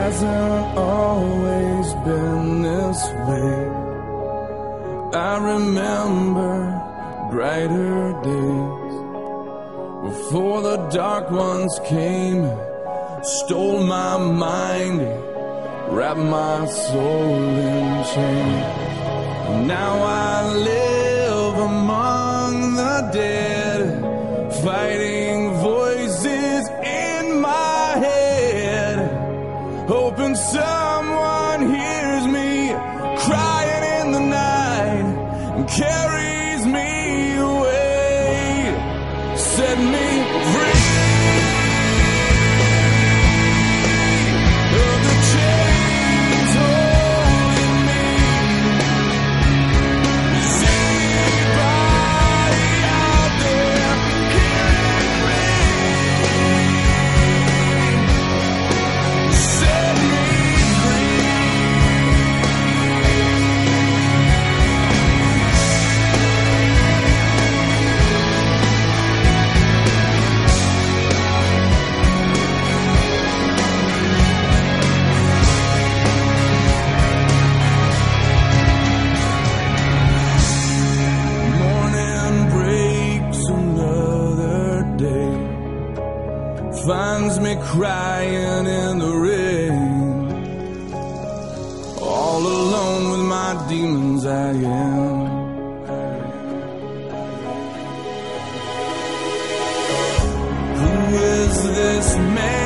hasn't always been this way. I remember brighter days before the dark ones came, stole my mind, wrapped my soul in chains. Now I live among the dead, fighting voices in my head, hoping someone hears me crying in the night and carries me away, set me free. Finds me crying in the rain, all alone with my demons I am. Who is this man?